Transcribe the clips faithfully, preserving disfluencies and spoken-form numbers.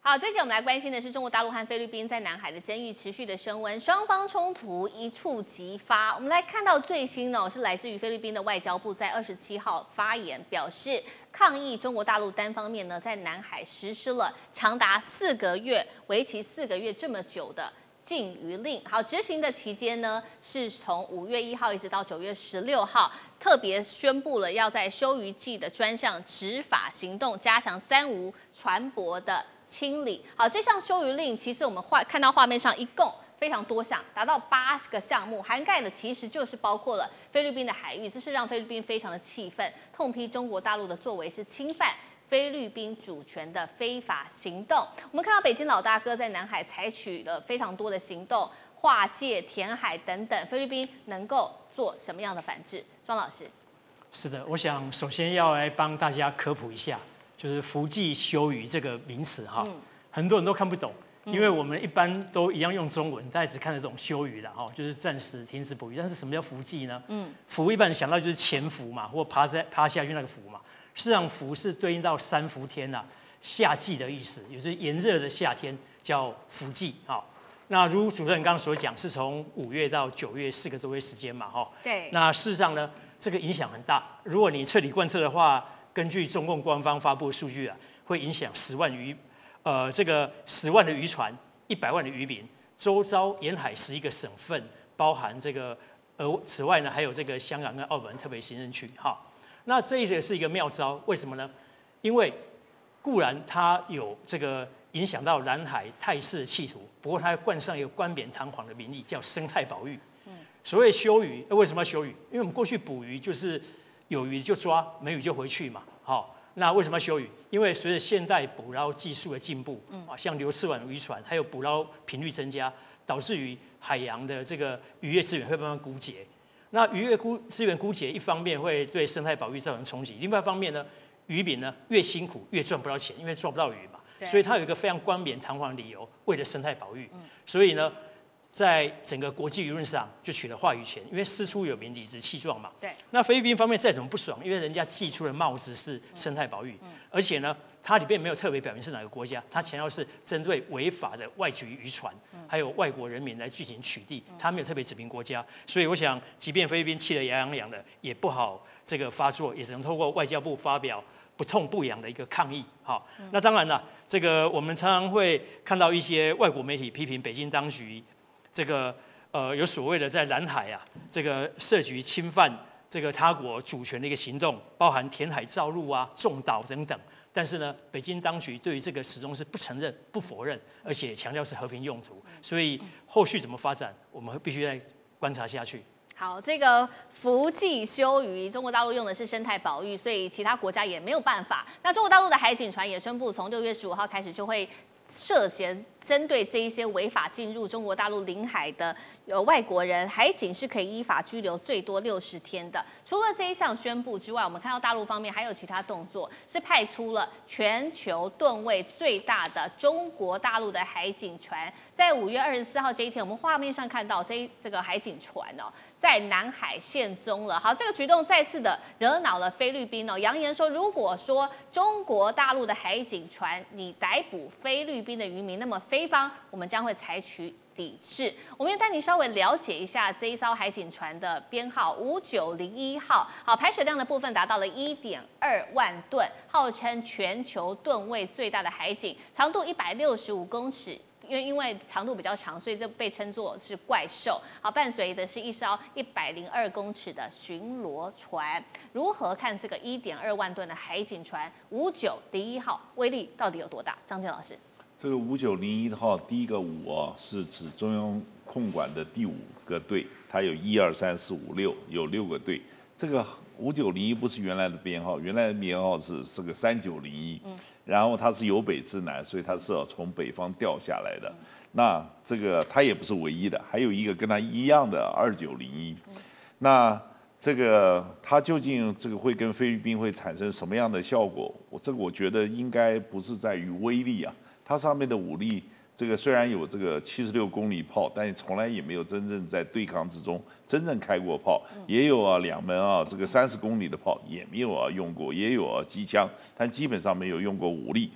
好，这节我们来关心的是中国大陆和菲律宾在南海的争议持续的升温，双方冲突一触即发。我们来看到最新呢，是来自于菲律宾的外交部在二十七号发言，表示抗议中国大陆单方面呢在南海实施了长达四个月、为期四个月这么久的禁渔令。好，执行的期间呢是从五月一号一直到九月十六号，特别宣布了要在休渔季的专项执法行动，加强三无船舶的清理。好，这项休渔令其实我们画看到画面上一共非常多项，达到八个项目，涵盖的其实就是包括了菲律宾的海域，这是让菲律宾非常的气愤，痛批中国大陆的作为是侵犯菲律宾主权的非法行动。我们看到北京老大哥在南海采取了非常多的行动，划界、填海等等，菲律宾能够做什么样的反制？庄老师， 是的，我想首先要来帮大家科普一下。就是伏季休渔这个名词哈，嗯、很多人都看不懂，因为我们一般都一样用中文，大家只看得懂休渔啦哈，就是暂时停止捕鱼。但是什么叫伏季呢？嗯，伏一般人想到就是潜伏嘛，或趴在趴下去那个伏嘛。事实上，伏是对应到三伏天呐、啊，夏季的意思，也就是炎热的夏天叫伏季哈。那如主持人刚刚所讲，是从五月到九月四个多月时间嘛哈。 对。 那事实上呢，这个影响很大。如果你彻底贯彻的话，根据中共官方发布的数据啊，会影响十万渔，呃，这个十万的渔船，一百万的渔民，周遭沿海十一个省份，包含这个，呃，此外呢，还有这个香港跟澳门特别行政区。好，那这一个是一个妙招，为什么呢？因为固然它有这个影响到南海态势的企图，不过它冠上一个冠冕堂皇的名义，叫生态保育。嗯，所谓休渔，为什么要休渔？因为我们过去捕鱼就是有鱼就抓，没鱼就回去嘛。好，那为什么要休渔？因为随着现代捕捞技术的进步，啊，像流刺网渔船，还有捕捞频率增加，导致于海洋的这个渔业资源会慢慢枯竭。那渔业枯资源枯竭，一方面会对生态保育造成冲击，另外一方面呢，渔民呢越辛苦越赚不到钱，因为抓不到鱼嘛，所以它有一个非常冠冕堂皇的理由，为了生态保育。所以呢，在整个国际舆论上就取得话语权，因为师出有名，理直气壮嘛。对。那菲律宾方面再怎么不爽，因为人家寄出的帽子是生态保育，嗯、而且呢，它里面没有特别表明是哪个国家，它强调是针对违法的外籍渔船，嗯、还有外国人民来进行取缔，它没有特别指明国家。所以我想，即便菲律宾气得牙痒痒的，也不好这个发作，也只能透过外交部发表不痛不痒的一个抗议。好，嗯、那当然了，这个我们常常会看到一些外国媒体批评北京当局。这个呃有所谓的在南海啊，这个涉及侵犯这个他国主权的一个行动，包含填海造陆啊、种岛等等。但是呢，北京当局对于这个始终是不承认、不否认，而且强调是和平用途。所以后续怎么发展，我们必须再观察下去。 好，这个伏季休渔，中国大陆用的是生态保育，所以其他国家也没有办法。那中国大陆的海警船也宣布，从六月十五号开始就会涉嫌针对这一些违法进入中国大陆领海的有外国人，海警是可以依法拘留最多六十天的。除了这一项宣布之外，我们看到大陆方面还有其他动作，是派出了全球吨位最大的中国大陆的海警船，在五月二十四号这一天，我们画面上看到这这个海警船哦，在南海现踪了。好，这个举动再次的惹恼了菲律宾哦，扬言说，如果说中国大陆的海警船你逮捕菲律宾的渔民，那么菲方我们将会采取抵制。我们要带你稍微了解一下这一艘海警船的编号五九零一号。好，排水量的部分达到了一点二万吨，号称全球吨位最大的海警，长度一百六十五公尺。因为因为长度比较长，所以这被称作是怪兽。好，伴随的是一艘一百零二公尺的巡逻船。如何看这个一点二万吨的海警船五九零一号威力到底有多大？张健老师， 这个五九零一号第一个五啊，是指中央控管的第五个队，它有一二三四五六，有六个队。这个五九零一不是原来的编号，原来的编号是是个三九零一，然后它是由北至南，所以它是要从北方调下来的。嗯、那这个它也不是唯一的，还有一个跟它一样的二九零一。那这个它究竟这个会跟菲律宾会产生什么样的效果？我这个我觉得应该不是在于威力啊，它上面的武力。这个虽然有这个七十六公里炮，但是从来也没有真正在对抗之中真正开过炮。也有啊两门啊这个三十公里的炮也没有啊用过，也有啊机枪，但基本上没有用过武力。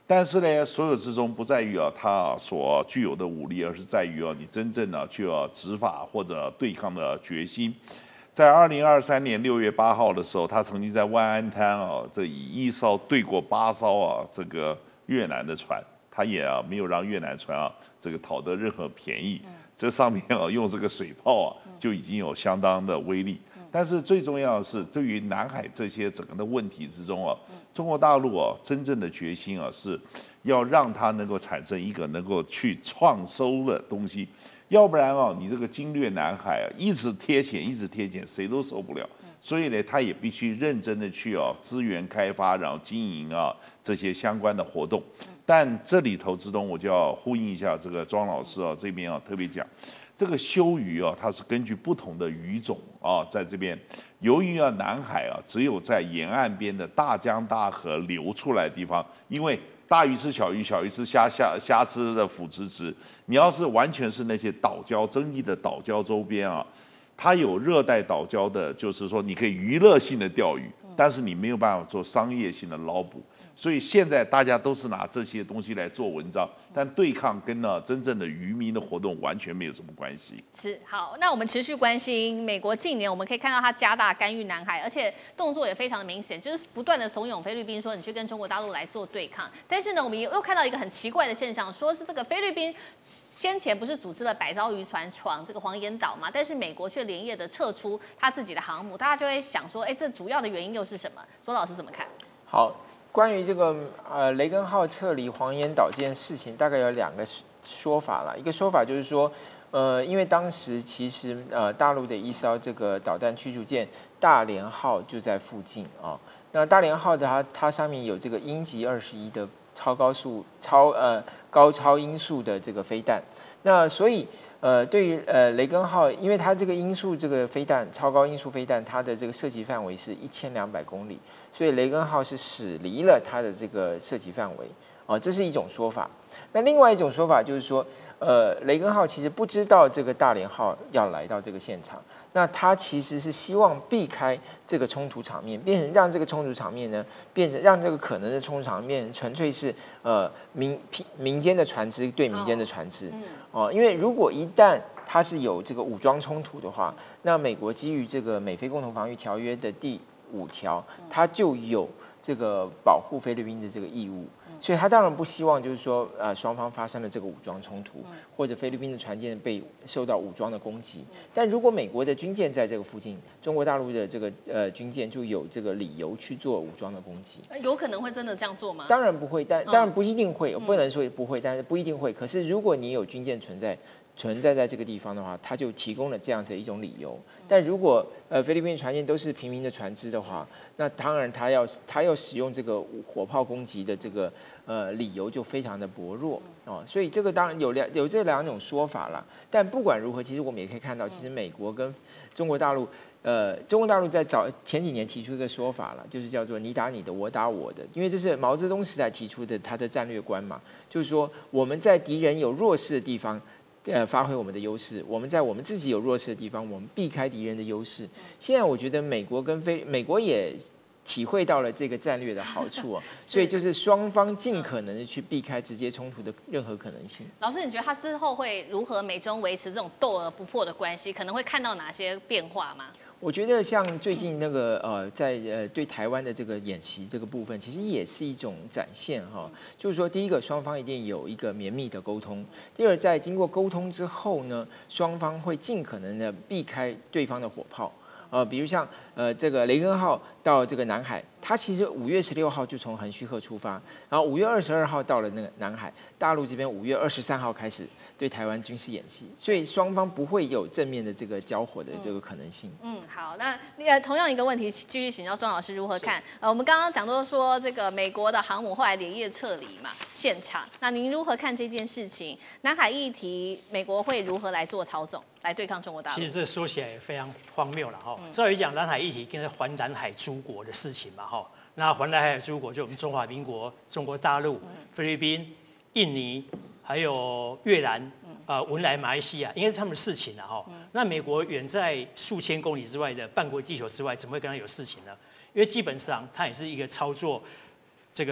但是呢，所有之中不在于啊它所具有的武力，而是在于啊你真正呢具有执法或者对抗的决心。在二零二三年六月八号的时候，他曾经在万安滩啊，这以一艘对过八艘啊这个越南的船，他也啊没有让越南船啊这个讨得任何便宜。这上面啊用这个水炮啊就已经有相当的威力。但是最重要的是，对于南海这些整个的问题之中啊，中国大陆啊真正的决心啊是要让它能够产生一个能够去创收的东西，要不然啊你这个侵略南海啊一直贴钱一直贴钱，谁都受不了。所以呢，他也必须认真的去啊资源开发，然后经营啊这些相关的活动。但这里头之中，我就要呼应一下这个庄老师啊这边啊特别讲。这个休渔啊，它是根据不同的鱼种啊，在这边，由于啊南海啊只有在沿岸边的大江大河流出来的地方，因为大鱼吃小鱼，小鱼吃虾，虾虾吃的腐殖质。你要是完全是那些岛礁争议的岛礁周边啊，它有热带岛礁的，就是说你可以娱乐性的钓鱼，但是你没有办法做商业性的捞捕。所以现在大家都是拿这些东西来做文章，但对抗跟呢真正的渔民的活动完全没有什么关系。 是好，那我们持续关心美国近年，我们可以看到它加大干预南海，而且动作也非常的明显，就是不断的怂恿菲律宾说你去跟中国大陆来做对抗。但是呢，我们又看到一个很奇怪的现象，说是这个菲律宾先前不是组织了百艘渔船闯这个黄岩岛嘛，但是美国却连夜的撤出他自己的航母，大家就会想说，哎，这主要的原因又是什么？周老师怎么看？ 好。关于这个呃雷根号撤离黄岩岛这件事情，大概有两个说法啦。一个说法就是说，呃，因为当时其实呃大陆的一艘这个导弹驱逐舰大连号就在附近啊。那大连号的它它上面有这个鹰击二十一的超高速超呃高超音速的这个飞弹，那所以。呃，对于呃雷根号，因为它这个音速这个飞弹超高音速飞弹，它的这个射击范围是一千两百公里，所以雷根号是驶离了它的这个射击范围，啊、呃，这是一种说法。那另外一种说法就是说，呃，雷根号其实不知道这个大连号要来到这个现场，那它其实是希望避开这个冲突场面，变成让这个冲突场面呢，变成让这个可能的冲突场面纯粹是呃民民间的船只对民间的船只。哦，哦，因为如果一旦它是有这个武装冲突的话，那美国基于这个美菲共同防御条约的第五条，它就有这个保护菲律宾的这个义务。所以他当然不希望，就是说，呃，双方发生了这个武装冲突，或者菲律宾的船舰被受到武装的攻击。但如果美国的军舰在这个附近，中国大陆的这个呃军舰就有这个理由去做武装的攻击。 有可能会真的这样做吗？ 当然不会，但当然不一定会，我不能说不会，但是不一定会。可是如果你有军舰存在，存在在这个地方的话，它就提供了这样子的一种理由。但如果呃菲律宾船舰都是平民的船只的话，那当然他要他要使用这个火炮攻击的这个呃理由就非常的薄弱哦。所以这个当然有两有这两种说法啦。但不管如何，其实我们也可以看到，其实美国跟中国大陆。呃，中国大陆在早前几年提出一个说法了，就是叫做你打你的，我打我的，因为这是毛泽东时代提出的他的战略观嘛，就是说我们在敌人有弱势的地方。呃，发挥我们的优势。我们在我们自己有弱势的地方，我们避开敌人的优势。现在我觉得美国跟非美国也体会到了这个战略的好处哦，所以就是双方尽可能的去避开直接冲突的任何可能性。 老师，你觉得他之后会如何美中维持这种斗而不破的关系？可能会看到哪些变化吗？ 我觉得像最近那个呃，在呃对台湾的这个演习这个部分，其实也是一种展现哈。就是说，第一个双方一定有一个绵密的沟通；第二，在经过沟通之后呢，双方会尽可能的避开对方的火炮。呃，比如像呃这个雷根号到这个南海，它其实五月十六号就从横须贺出发，然后五月二十二号到了那个南海，大陆这边五月二十三号开始对台湾军事演习，所以双方不会有正面的这个交火的这个可能性。 嗯，嗯好，那呃同样一个问题，继续请教庄老师如何看？呃，我们刚刚讲到说这个美国的航母后来连夜撤离嘛，现场，那您如何看这件事情？南海议题，美国会如何来做操纵？来对抗中国大陆， 其实这说起来也非常荒谬了哈。照理讲，南海议题跟环南海诸国的事情嘛哈。那环南海诸国就我们中华民国、中国大陆、菲律宾、印尼，还有越南、呃文莱、马来西亚，应该是他们的事情了哈。那美国远在数千公里之外的半个地球之外，怎么会跟他有事情呢？因为基本上它也是一个操作这个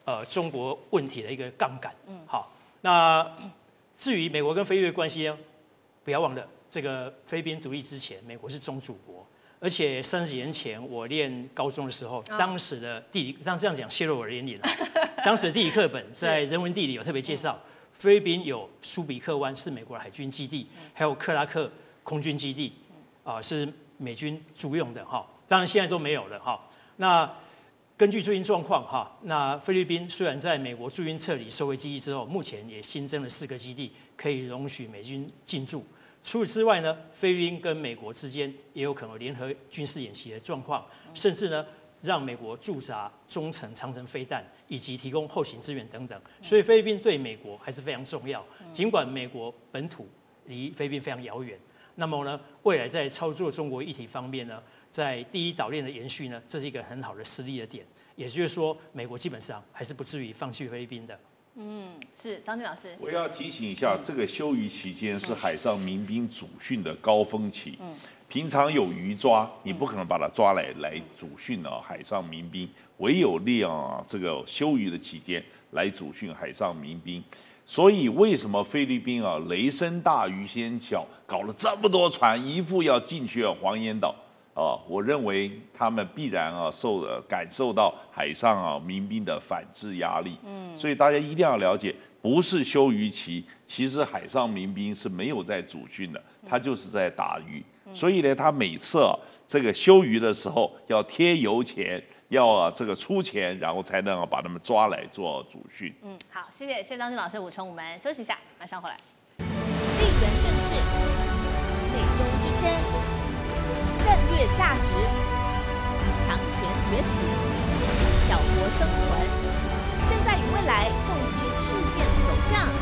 呃中国问题的一个杠杆。嗯，好，那至于美国跟菲律宾的关系呢，不要忘了，这个菲律宾独立之前，美国是宗主国，而且三十几年前我念高中的时候， 哦、 当时的地理，当这样讲泄露我的年龄了。当时的地理课本在人文地理有特别介绍，菲律宾有苏比克湾是美国的海军基地，还有克拉克空军基地，啊、呃、是美军租用的哈。当然现在都没有了哈。那根据最近状况哈，那菲律宾虽然在美国驻军撤离收回基地之后，目前也新增了四个基地，可以容许美军进驻。除此之外呢，菲律宾跟美国之间也有可能联合军事演习的状况，甚至呢让美国驻扎中程、长程飞弹，以及提供后勤支援等等。所以菲律宾对美国还是非常重要。尽管美国本土离菲律宾非常遥远，那么呢，未来在操作中国议题方面呢，在第一岛链的延续呢，这是一个很好的实力的点。也就是说，美国基本上还是不至于放弃菲律宾的。 嗯，是张晋老师。 我要提醒一下，这个休渔期间是海上民兵主训的高峰期。嗯，平常有鱼抓，你不可能把它抓来来主训啊，海上民兵唯有利用啊这个休渔的期间来主训海上民兵。所以为什么菲律宾啊雷声大雨先小，搞了这么多船，一副要进去啊黄岩岛？啊，我认为他们必然啊受呃感受到海上啊民兵的反制压力，嗯，所以大家一定要了解，不是休渔期，其实海上民兵是没有在主训的，他就是在打鱼，所以呢，他每次啊这个休渔的时候要贴油钱，要啊这个出钱，然后才能啊把他们抓来做主训。 嗯，好，谢谢谢张晋老师的补充，我们休息一下，马上回来。 地缘政治、美中之争。战略价值，强权崛起，小国生存，现在与未来洞悉事件走向。